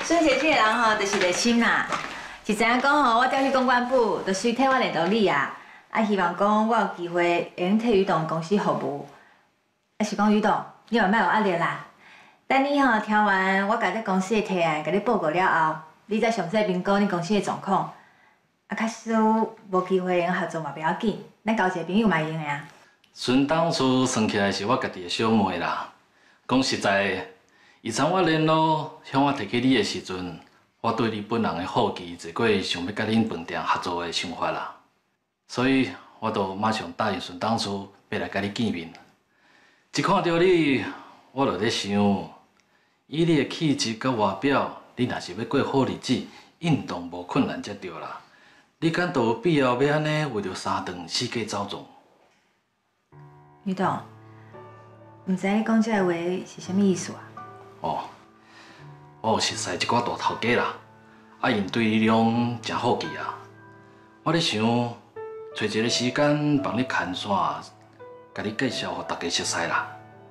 孙姐这个人吼，就是热心啦。是知影讲吼，我调去公关部，就随替我联络你啊。希望讲我有机会会用替宇栋公司服务。是讲宇栋，你嘛莫有压力啦。等你吼听完我甲你公司的提案，甲你报告了后，你再详细评估你公司的状况。假使无机会用合作嘛，不要紧，咱交一个朋友嘛会用的啊。 孙董事算起来是我家己的小妹啦。讲实在，以前我联络向我提起你的时阵，我对你本人的好奇，坐过想要甲恁饭店合作的想法啦。所以，我就马上答应孙董事要来甲你见面。一看到你，我就咧想，以你的气质甲外表，你若是要过好日子，运动无困难才对啦。你敢都有必要要安尼为着三顿四界走动？ 宇栋，唔知你讲这个话是啥物意思啊？ 哦，我有熟悉一寡大头家啦，因对你拢真好奇啊。我咧想，找一个时间帮你牵线，甲你介绍，互大家熟悉啦。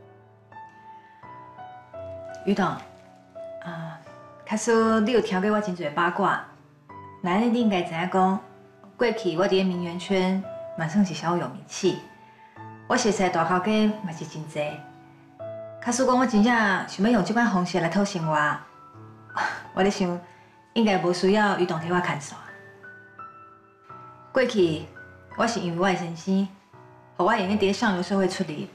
宇栋，假使你有听过我真侪八卦，那你应该知影讲，过去我伫个名媛圈嘛算是小有名气。我熟悉的大头家嘛是真侪。假使讲我真正想要用这款方式来讨生活，我咧想应该无需要宇栋替我牵线。过去我是因为我的先生，互我用伫上流社会出力。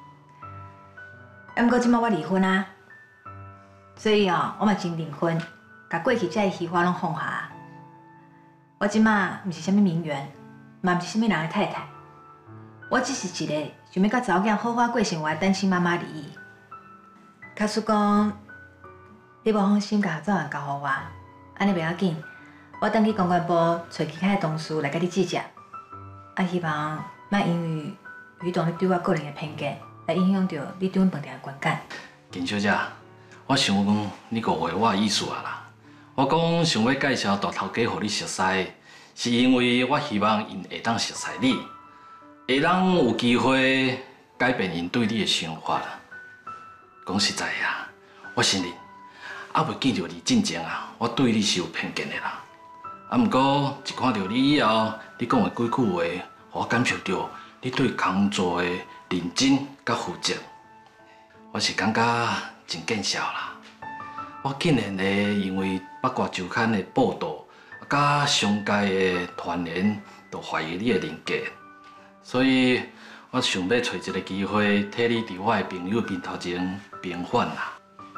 不过即摆我离婚啊，所以我嘛真认婚，甲过去这些虚华拢放下。我即摆毋是啥物名媛，嘛毋是啥物人的太太，我只是一个想要甲查某囝好好过生活的单亲妈妈而已。假使讲你无放心，甲合作案交互我，安尼袂要紧，我等去公关部找其他的同事来甲你指教。希望莫因为宇栋你对我个人的偏见，来影响到你对阮饭店的观感。 金小姐，我想讲你误会我的意思啊啦。我讲想要介绍大头家互你熟悉，是因为我希望因会当熟悉你，会当有机会改变因对你的想法啦。讲实在啊，我承认，未见到你进前啊，我对你是有偏见的啦。毋过一看到你以后，你讲的几句话，我感受到你对工作的认真甲负责，我是感觉真见笑啦。我竟然会因为八卦周刊的报道，甲商界的传言，就怀疑你的人格，所以我想要找一个机会，替你伫我的朋友面头前平反啦。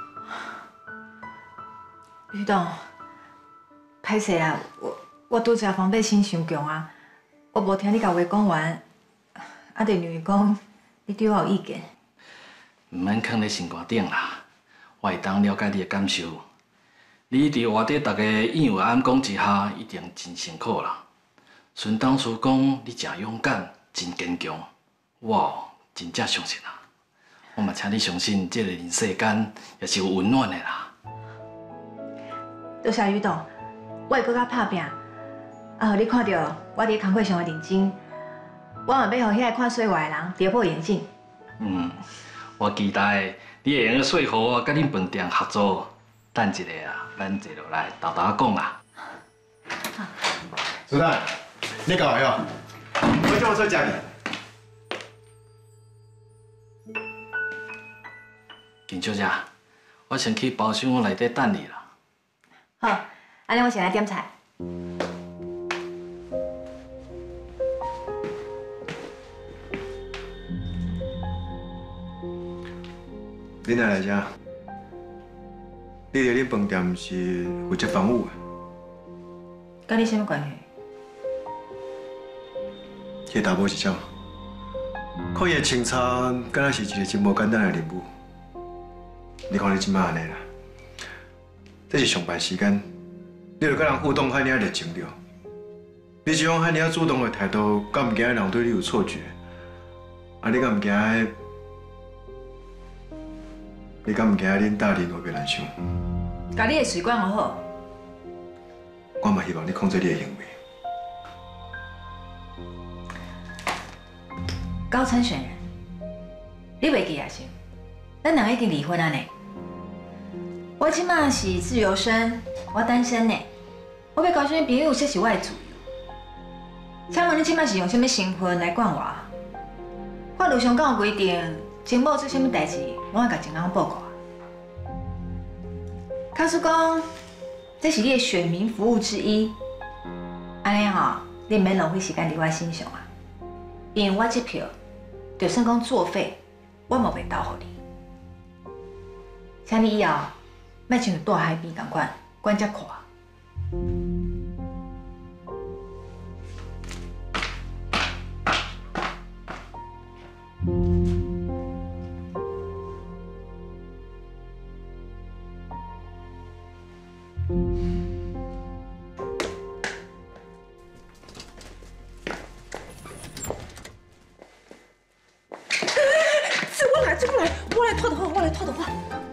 宇栋，歹势啦，我拄则防备心伤强啊，我无听你甲话讲完，就认为讲你对我有意见。 唔免囥咧心肝顶啦，我会当了解你的感受。你伫外地大家应有暗讲之下，一定真辛苦啦。孙董事讲你真勇敢，真坚强，我真正相信啦。我嘛请你相信，这个人世间也是有温暖的啦。 多谢宇栋，我会搁较拍拼。互你看到我伫工作上的认真，我嘛要互遐个看水外的人跌破眼镜。 我期待你会用说服我甲恁饭店合作。等一下啊，咱坐落来豆豆讲啦。 苏丹，你搞咩哦？我叫我做家己。 金小姐，我先去包厢内底等你啦。 好，安尼我先来点菜。 恁哪来遮？你伫恁饭店是负责房务的， 跟你什么关系？ 迄个查某是啥？看伊的清查，敢若是一个真无简单的任务。你看你即摆安尼啦，这是上班时间，你著甲人互动遐尔热情着。你这种遐尔主动的态度，敢唔惊人对你有错觉？你敢唔惊？你敢唔惊恁大人会变难想？ 甲你的水管学好。 我嘛希望你控制你的行为。 高参选人，你袂记也是？咱两个已经离婚啊呢。 我即马是自由身，我单身呢。我要交什么朋友，这是我的自由。请问你即马是用什么身份来管我？法律上敢有规定，情某做什么代志，我要甲警方报告啊。卡叔讲，这是你的选民服务之一，安尼吼，你免浪费时间伫我身上啊。因为我这票，就算讲作废，我嘛袂交互你。请你以后，莫像大海边共款，管遮宽。 我来拖头发。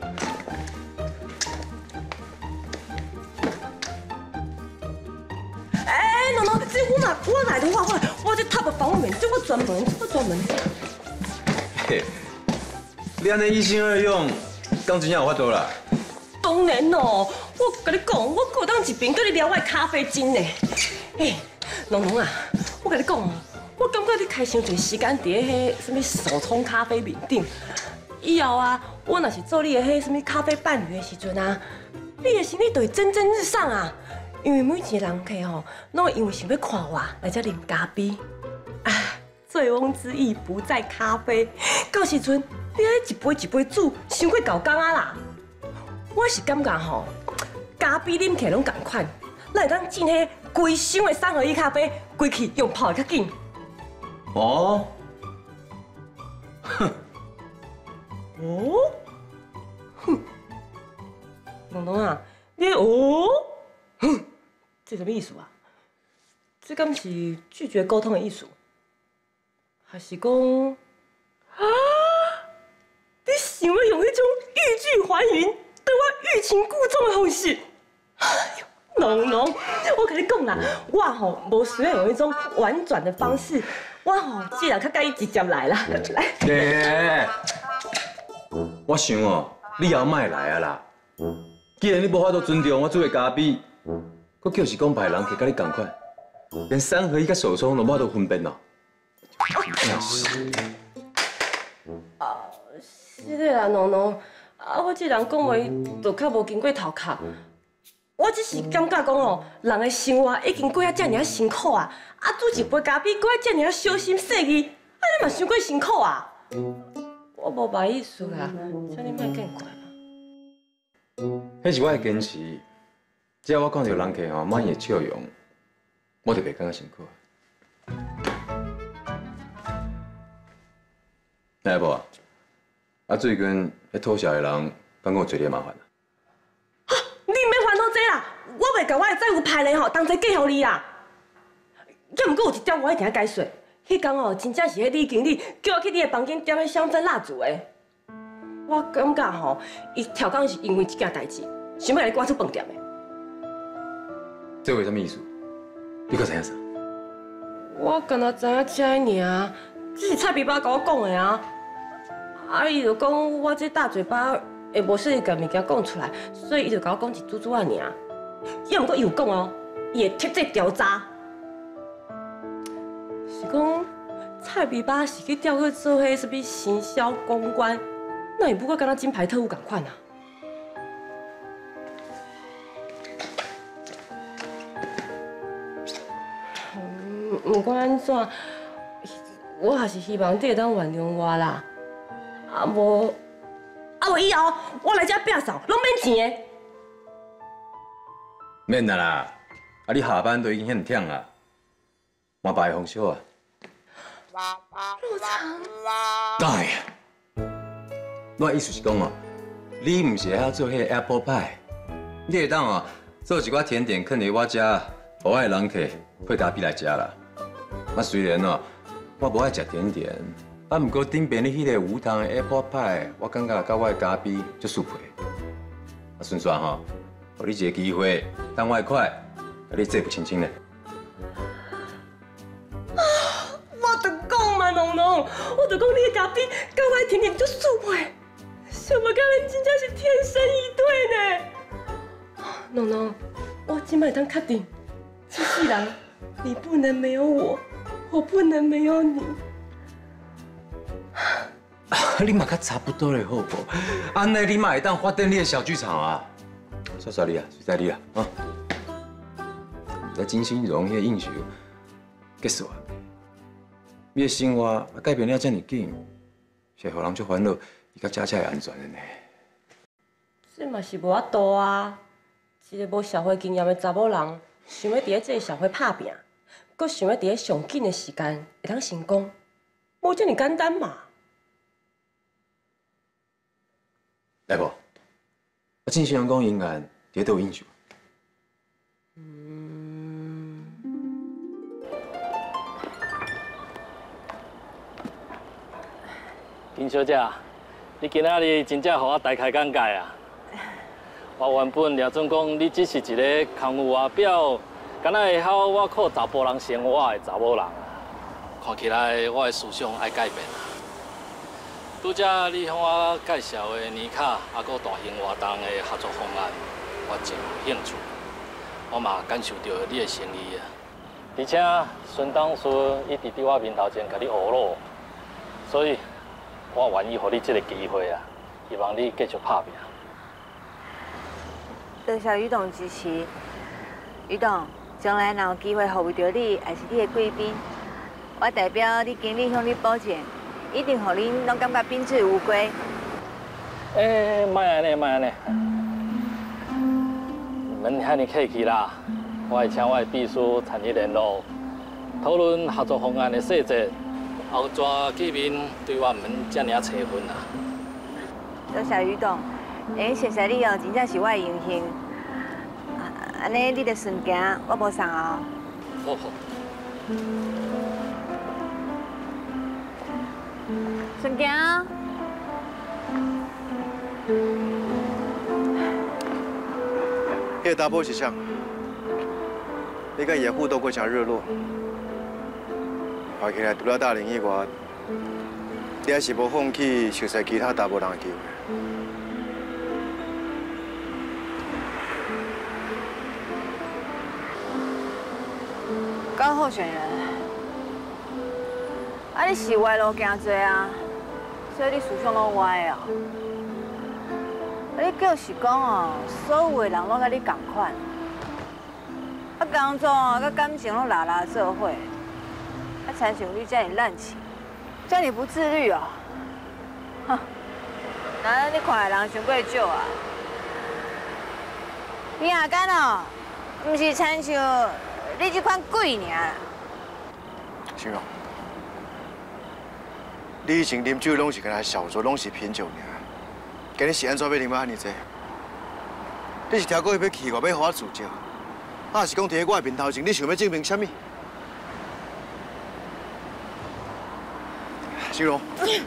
喏，这我来的话，我这塔不方便，这我专门。 嘿，你安尼一心二用，刚真正有法度啦。 当然咯，我跟你讲，我过当一边跟你聊我的咖啡精呢。嘿，龙龙啊，我跟你讲哦，我感觉你开伤侪时间伫迄什么手冲咖啡面顶。以后啊，我若是做你的迄什么咖啡伴侣的时阵啊，你的生意就会蒸蒸日上啊。因为每一个人客吼，拢会因为想要看我来这啉咖啡。啊，醉翁之意不在咖啡，到时阵你爱一杯一杯煮，伤过够工啊啦。我是感觉吼，咖啡啉起来拢同款，咱会当进迄规箱的3合1咖啡，归去用泡的较紧。 哦， 哼，哦，哼，龙龙啊，你哦，哼，这什么意思啊？这敢是拒绝沟通的意思？还是讲啊？你想要用迄种欲拒还迎、对我欲擒故纵的方式？哎呦！龙龙，我跟你讲啦，我吼无需要用迄种婉转的方式，我吼既然较介意直接来啦，来。 我想哦，你也莫来啊啦。既然你无法度尊重我做的咖啡，佫叫是讲歹人去甲你同款，连3合1甲手冲都无法度分辨哦。 是的啦，龙龙，我这人讲话就较无经过头壳。我只是感觉讲哦，人的生活已经过啊遮尔辛苦啊，煮一杯咖啡过啊遮尔小心细腻，你嘛伤过辛苦啊。我无歹意思啦，请你莫见怪啦。 迄是我的坚持，只要我看到人客吼满意的笑容，我就袂感觉辛苦。来无啊？最近迄偷笑的人，敢有做你麻烦啊？ 你免烦恼这啦，我袂甲我的债务派咧吼，同齐寄互你啦。也毋过有一点我一定要解说，迄天哦，真正是迄李经理叫我去你的房间点迄香氛蜡烛的。我感觉吼，伊调工是因为这件代志，想要来赶出饭店的。 这为什么意思？你搁知影啥？ 我敢若知影这尔，这是蔡皮爸甲我讲的啊。伊就讲我这大嘴巴会无适宜甲物件讲出来，所以伊就甲我讲一拄仔尔。也毋过伊有讲哦，伊会贴这调查。是讲蔡皮爸是去调去做迄什么行销公关，那也不过敢若金牌特务共款啊。不管安怎，我还是希望你会当原谅我啦。无以后我来遮摒扫，拢免钱的。 免啦，你下班都已经很忝啦，换别个方式啊。 陆长， 哎呀，我意思是讲哦，你唔是会晓做迄个 Apple Pie， 你会当哦做一寡甜点，放伫我遮，互我的人客配咖啡来食啦。虽然哦，我无爱食甜点，毋过顶边你迄个无糖的 Apple Pie， 我感觉甲我的咖啡足适配。顺便吼，互你一个机会，当外快，甲你这不清清的。 我就讲嘛，龙龙，我就讲你的咖啡甲我的甜点足适配，想不到咱真正是天生一对呢。 农农，我今麦当确定，这世人你不能没有我，我不能没有你。 你嘛较差不多嘞，好不？安尼你嘛会当发展你的小剧场啊！谢谢你啊，谢谢你啊，啊！在金星荣迄个应酬结束啊，你的生活改变了这么紧，是互人足烦恼，伊甲佳佳会安全的呢。 这嘛是无法度啊！一个无社会经验的查某人，想要伫这个社会打拼，搁想要伫上紧的时间会当成功，无这么简单嘛！ 来无？我进行人讲应案，伫倒有应酬。 金小姐，你今仔日真正互我大开眼界啊！我原本了准讲你只是一个空有外表，敢若会晓我靠查甫人生活的查某人啊。看起来我的思想爱改变啊。拄则你向我介绍的年卡，还佫大型活动的合作方案，我真有兴趣。我嘛感受到你的诚意啊。而且孙董事一直伫我面头前甲你学路，所以我愿意给你这个机会啊，希望你继续打拼。 多谢于董支持，于董，将来若有机会服务到你，也是你的贵宾，我代表你经理向你保证，一定互恁拢感觉宾至如归。 莫安尼，莫安尼，免遐尼客气啦。我会请我的秘书参与联络，讨论合作方案的细节。后续见面对我免遮尔催婚啦。 多谢于董，谢谢你哦，真正是我的荣幸。安尼你著顺行，我无送哦。 好好。 顺行哦。 迄个查某是啥？你甲伊的互动过诚热络，看起来除了大林以外，你还是无放弃熟悉其他查某人的机会。 高候选人，你是歪路行多啊，所以你思想拢歪啊。你就是讲哦，所有的人拢甲你同款，工作甲感情拢拉拉做伙，参像你这样滥情，这样不自律哦。哼，那你看的人伤过少啊？你下干哦，唔是参像你这款鬼尔。 心荣，你以前啉酒拢是干那小酌，拢是品酒尔。今日是安怎要啉啊？遐尼济？你是听过要气我，要互我自招，还是讲伫喺我的面头前，你想要证明啥物？心荣，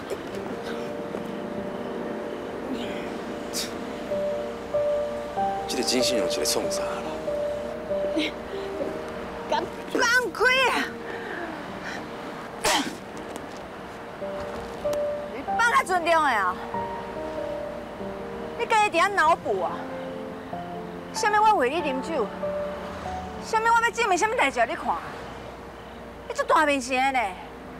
这个金信荣是咧创啥啦？ 放开啊！你放较尊重的啊！你家己伫遐脑补啊？啥物我为你啉酒？啥物我要证明啥物代志互你看？你这大面神的呢？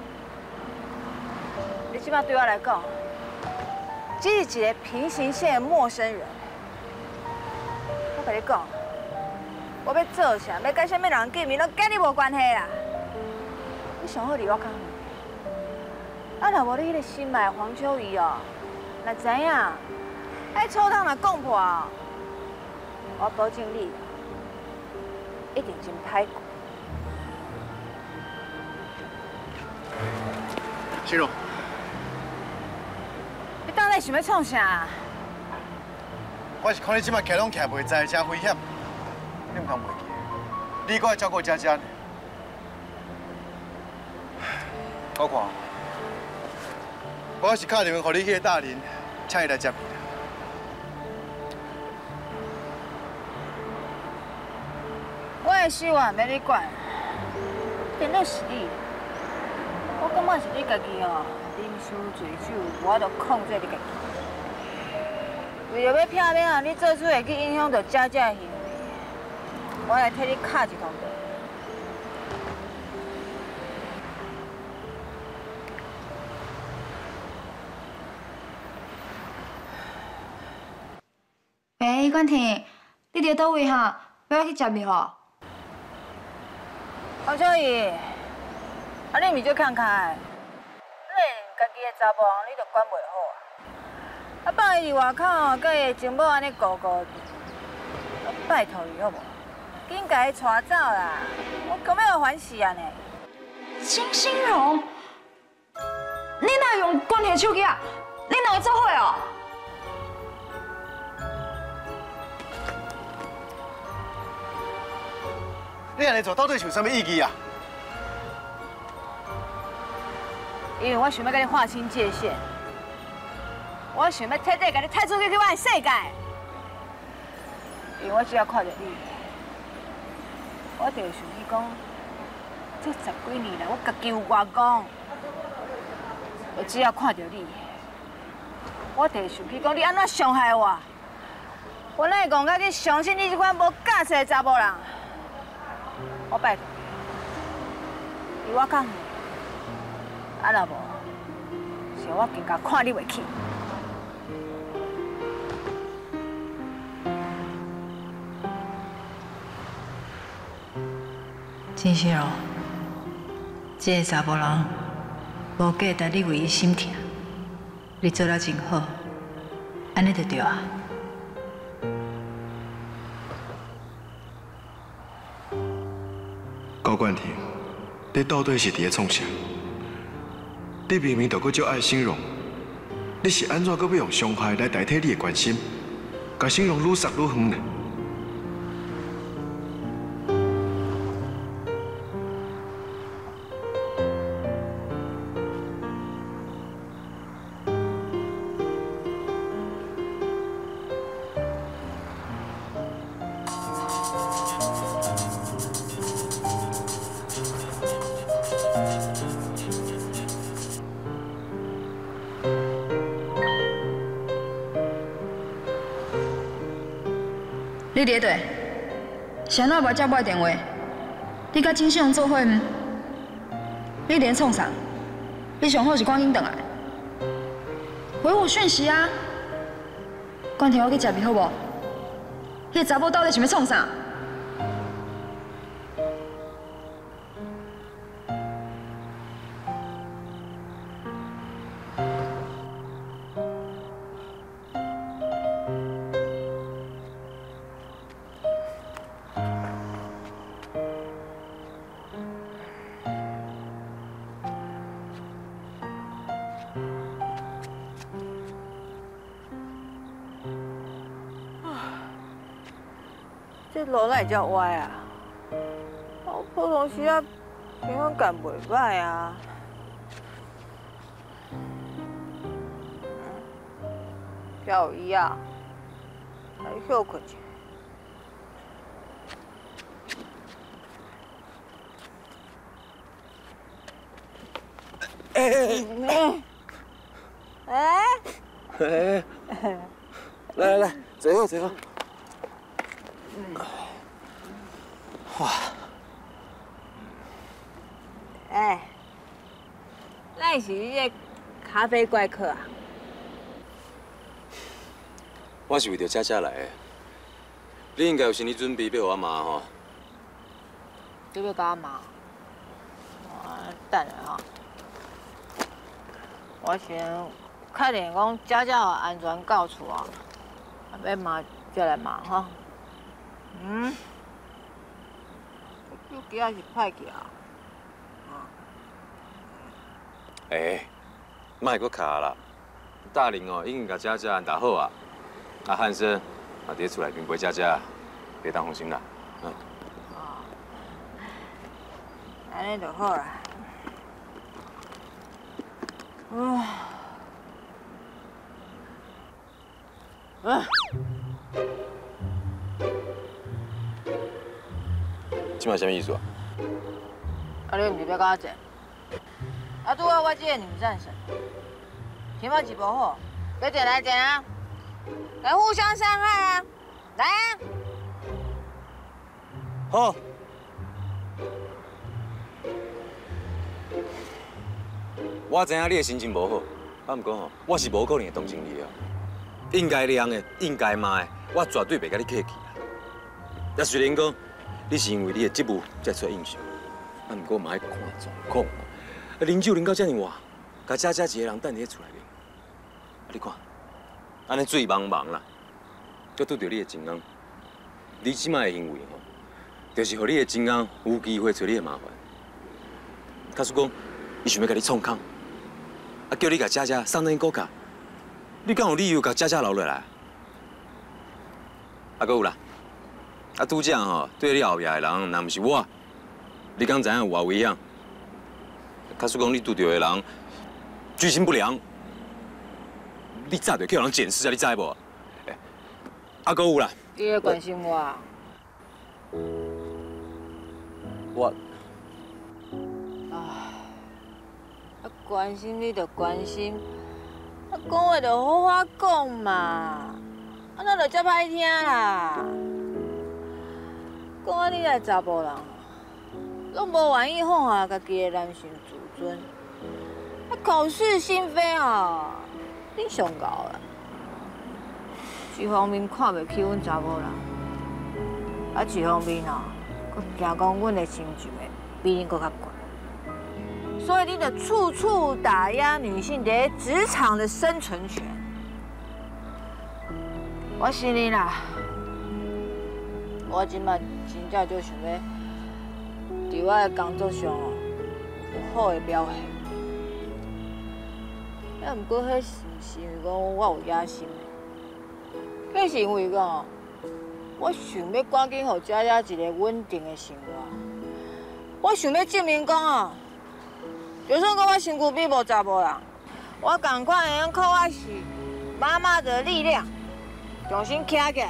你即摆对我来讲，只是一个平行线的陌生人。我跟你讲，我要做啥，要跟啥物人见面，拢跟你无关系啦。你上好离我较远。啊，若无你迄个新买的黄秋怡哦，若知影，爱臭汤若讲破哦，我保证你一定真歹过。 心荣， 你到底想要创啥？ 我是看你即摆徛拢徛袂在，真危险。你唔通袂记，你搁爱照顾佳佳呢。我看，我是打电话互你去大林，请伊来接你。 我的事我免你管，变做是你。我感觉是你家己哦，啉伤醉酒，无法度控制你家己。为着要避免啊，你做出会去影响到佳佳的行为， 我来替你敲一通电。 喂，冠廷，你伫倒位哈？要我去接你吼？ 黄小姨，啊你毋是足慷慨，你家己的查某人你都管袂好啊！啊放伊伫外口，甲伊的情某安尼糊糊，拜托伊好无？紧甲伊带走啦！我根本要烦死啊呢！ 金星荣，你哪用关系手机啊？你哪会做伙哦？ 你安尼做到底是有啥物意义啊？ 因为我想要甲你划清界限，我想要彻底甲你踢出去我的世界。因为我只要看到你，我就会想起讲，这10几年来我家己有外公，我只要看到你，我就会想起讲你安怎伤害我。我哪会讲甲去相信你这款无价值的查某人？ 我拜托你，离我较远，啊若无，是我更加看你袂起。金星荣，这个查某人无价值你为伊心疼，你做了真好，安尼就对啊。 高冠廷，你到底是伫咧创啥？你明明就搁足爱心荣，你是安怎搁要用伤害来代替你的关心，甲心荣愈塞愈远呢？ 你伫对，谁哪无接我的电话？你甲金星荣做伙唔？你连创啥？你上好是赶紧回来，回我讯息啊！关天，我去接你好无？迄个查某到底想要创啥？ 这路哪会遮歪啊？我普通时啊，平衡感袂歹啊。小姨啊，来休困一下。 来，坐好，坐好。哇！ 咱是你这咖啡怪客啊？ 我是为着姐来的，你应该有心理准备要互我骂吼。 你要甲我骂？等下哈，我先确定讲姐姐有安全到厝啊，要骂再来骂哈。手机也是歹去啊。 莫搁卡啦。大玲哦，已经甲姐姐安排好啊。啊，汉生啊，伫厝内面陪姐姐，别当放心啦。 安尼就好啦。 即摆啥物意思啊？ 啊，你毋是要甲我坐？啊，拄好我这个女战神，天马是无好，要坐来坐啊，来互相伤害啊，来啊！ 好。我知影你的心情无好，啊，毋过吼，我是无可能会同情你的。应该量的，应该骂的，我绝对袂甲你客气啦。也虽然讲，你是因为你的职务才出印象，啊，毋过嘛要看状况。啊，啉酒啉到遮尔晚，甲佳佳一个人等伫厝内面，啊，你看，安尼醉茫茫啦，搁拄着你的情人，你即摆的行为吼，就是互你的情人有机会找你的麻烦。假使讲，伊想要甲你创空。 啊！叫你甲佳佳送咱国家，你敢有理由甲佳佳留落来？啊，搁有啦！啊，拄则吼，对你后壁的人，若毋是我，你敢知影有偌危险？假使讲你拄到的人居心不良，你早就叫人检视啊！你知无？啊，搁有啦！ 你会关心我啊？ 我。 关心你就关心，啊，讲话就好好讲嘛，啊，那就遮歹听啦。讲啊，你个查甫人，拢无愿意放下家己的男性自尊，啊，口是心非哦，你上高啦。一方面看袂起阮查某人，啊，一方面哦，佫惊讲阮的亲情会比恁佫较悬。 所以你得处处打压女性在职场的生存权。我心里啦，我今摆真正就想要伫我的工作上哦有好的表现。啊，不过迄是因为讲我有野心，迄是因为讲我想要赶紧互佳佳一个稳定的生活。我想要证明讲哦。 就算讲我身躯比无查某人，我同款会用靠我是妈妈的力量，重新站起来。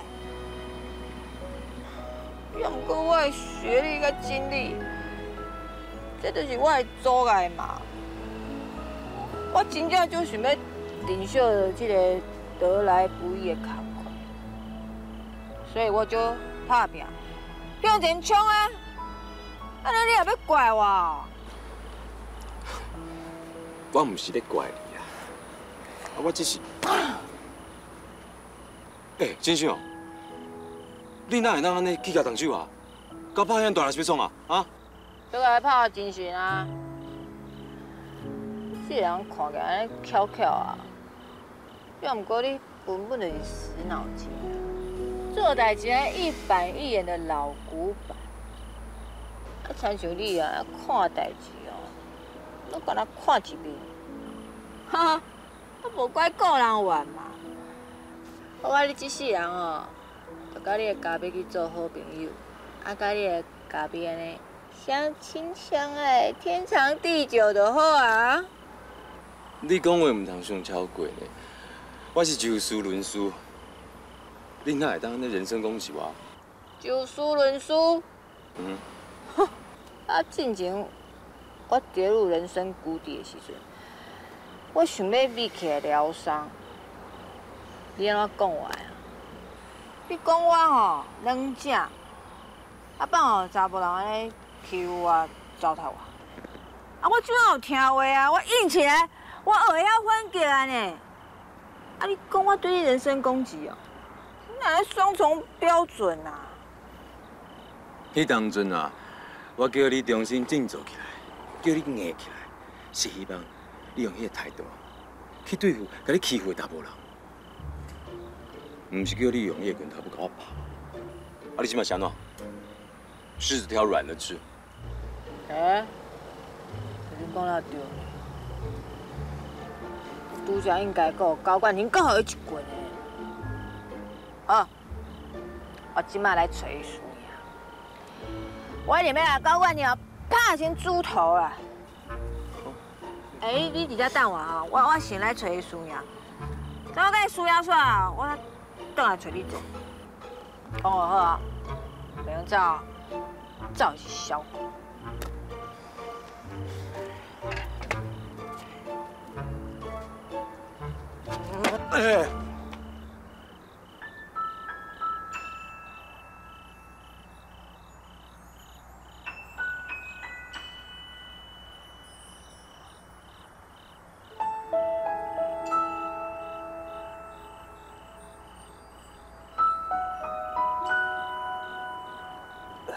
要毋过我的学历甲经历，这就是我的阻碍嘛。我真正就想要忍受这个得来不易的坎坷，所以我就打拼，向前冲啊！安尼你也要怪我？ 我唔是咧怪你啊，我只是，真想，你哪会当安尼举家动手啊？搞拍遐大力是要创啊？啊？ 要来拍精神啊！这个人看起来巧巧啊，要毋过你根本就是死脑筋啊！做代志一板一眼的老古板，啊，亲像你啊，看代志哦。 我敢若看一面，哈，我无怪个人怨嘛。我讲你这世人哦，就甲你的家己去做好朋友，啊，甲你的家己安尼相亲相爱，天长地久就好啊。 你讲话唔通伤超过呢，我是就事论事，你哪会当安尼人身攻击我？ 就事论事。 嗯。 哼，啊，进前。 我跌入人生谷底的时阵，我想要秘起来疗伤。你安怎讲我啊？你讲我吼软正，啊放吼查甫人安尼欺负我、糟蹋我。啊，我怎有听话啊？我硬起来，我学晓反击啊呢。啊，你讲我对你人身攻击哦？你哪来双重标准啊？ 迄当阵啊，我叫你重新振作起来。 叫你硬起来，是希望你用迄个态度去对付甲你欺负的查某人，唔是叫你用迄个拳头不甲我拍。啊，你即摆是安怎？柿子挑软的吃。 你讲了对，拄则应该讲高冠廷更好一棍的。好，我即摆来找伊输赢，我一定要甲高冠廷拍成猪头啦！你伫遮等我啊，我先来找伊输赢。等我甲伊输赢煞，我倒来找你做。讲好好啊，袂用走啊，走是小狗。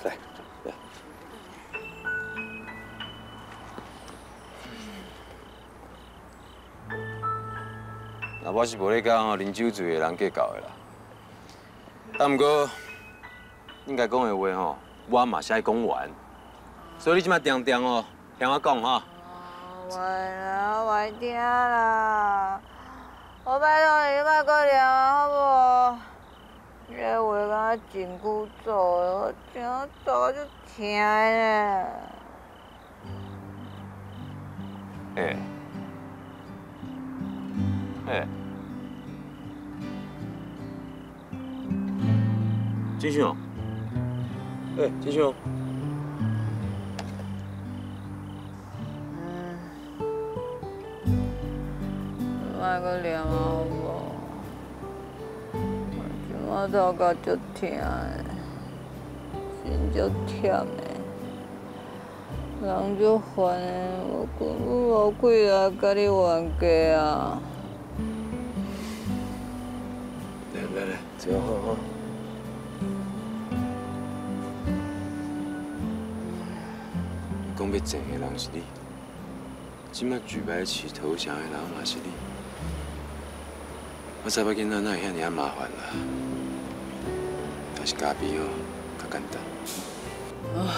来。那我是无咧讲哦，啉酒醉的人计较的啦。但毋过，应该讲的话吼，我嘛是爱讲完。所以你即马定定哦，听我讲哈。 完啦，我听啦，我拜托你莫搁念好无？你的话敢真久做，我听做就疼呢。 金兄，金兄。 莫搁念好无？我头壳足疼的，心足忝的，人足烦的，我根本无气来甲你冤家啊！ 来，坐好。讲要整的人是你，即摆举牌起投降的人嘛是你。我知要囡仔哪会遐尔麻烦啦，但是家己哦较简单。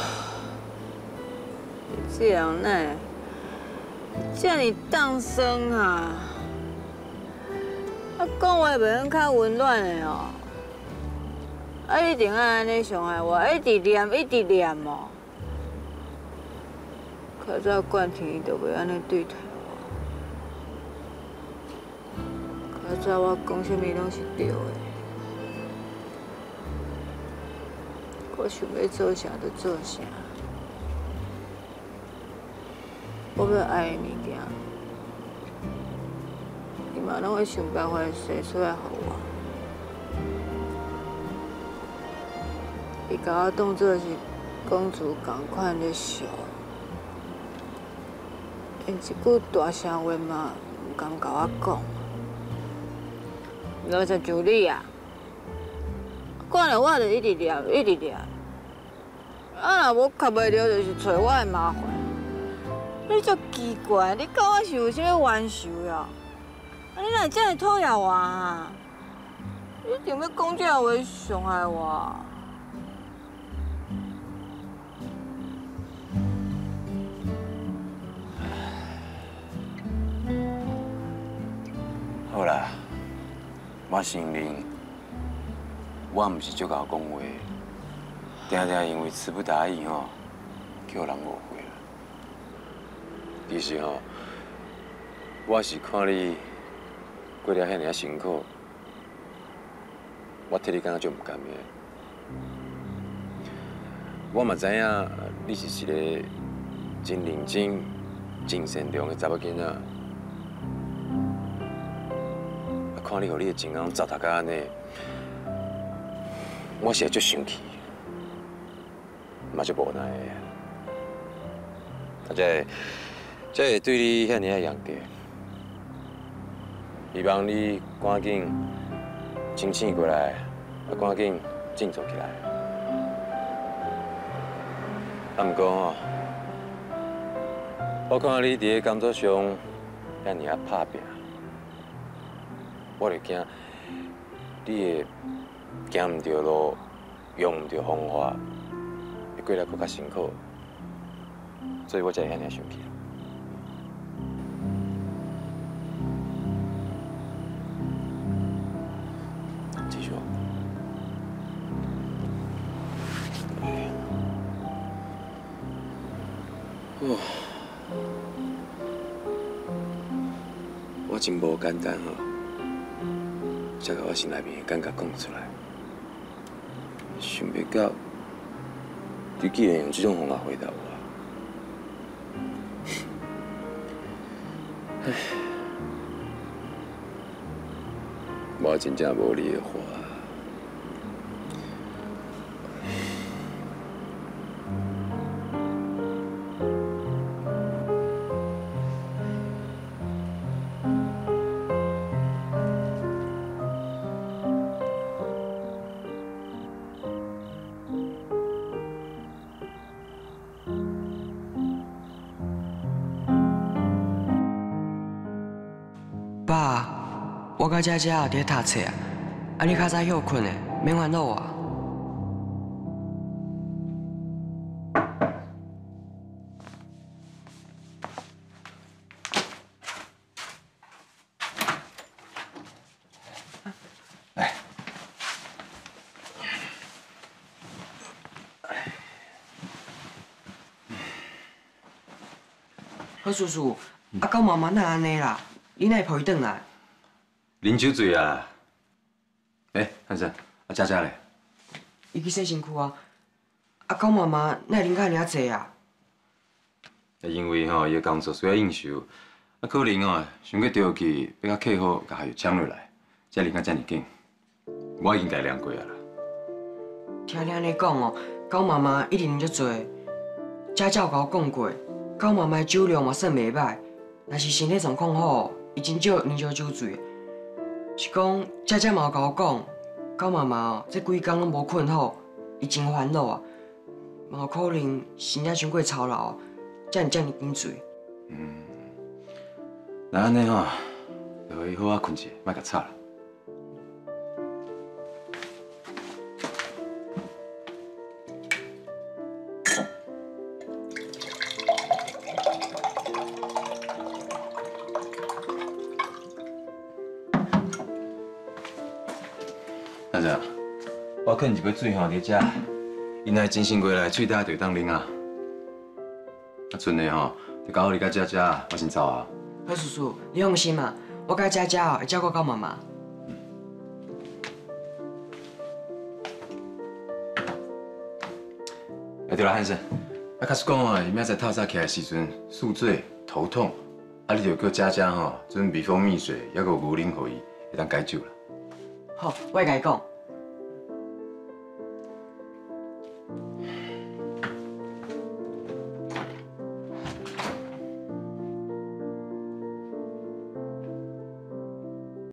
你这人呢，这么当生啊！讲话袂用较温暖的哦。一定爱安尼伤害我，一直念哦。较早冠廷伊就袂安尼对待我。较早我讲啥物拢是对的。我想要做啥就做啥。我要爱的物件，伊嘛拢会想办法生出来互我。伊甲我当作是公主同款咧笑，连一句大声话嘛唔敢甲我讲。那就像你啊，惯了我就一直念，啊，若无卡袂着，就是找我的麻烦。你足奇怪，你甲我是有啥物冤仇呀？你哪会这么讨厌我啊？你一定要讲这话伤害我？ 好啦，我承认，我毋是足够讲话，常常因为词不达意吼，叫人误会啦。其实吼，我是看你过了遐尔辛苦，我替你感觉足唔甘的。我嘛知影你是一个真认真、真善良的查某囡仔。看你和你的情人糟蹋到安尼，我是会足生气，嘛足无奈的。这会对你遐尔严格，希望你赶紧清醒过来，赶紧振作起来。啊，毋过吼，我看你伫咧工作上遐尔拍拼。我就惊你会行唔对路，用唔对方法，会过来更较辛苦，所以我才会遐尔生气。继续。我真无简单吼。才甲我心内面的感觉讲出来，想袂到你竟然用这种方法回答我。唉，我真正无你的话。 甲姐姐伫咧读册啊，你较早休困的，免烦恼啊。 来， 何叔叔，高妈妈哪安尼啦？你哪会抱伊转来？ 啉酒醉啊！汉生，佳佳咧？ 伊去洗身躯啊！高妈妈哪会啉较尔济啊？ 因为伊的工作需要应酬，可能想过着急，要甲客户甲下药抢落来，才啉甲遮尔紧。我已经甲伊量过啊啦。 听你安尼讲高妈妈一直啉足多，家教甲我讲过，高妈妈的酒量嘛算袂歹，若是身体状况好，伊真少啉烧酒醉。是讲姐姐嘛有甲我讲，高妈妈这几工拢无困好，伊真烦恼啊，嘛有可能身体伤过操劳，才会遮尔紧醉。 那安尼就互伊好好困一下，莫甲吵啦。安怎？我放一杯水伫遮，因来精神过来，喙焦就当啉啊。剩的就交你甲姐姐，我先走啊。 何叔叔，你放心嘛，我甲姐姐会照顾高妈妈。 对啦，汉生，假使讲伊明仔透早起来时阵宿醉、头痛，你就叫姐姐准备蜂蜜水，还有牛奶，互伊会当解酒啦。 好，我会甲伊讲。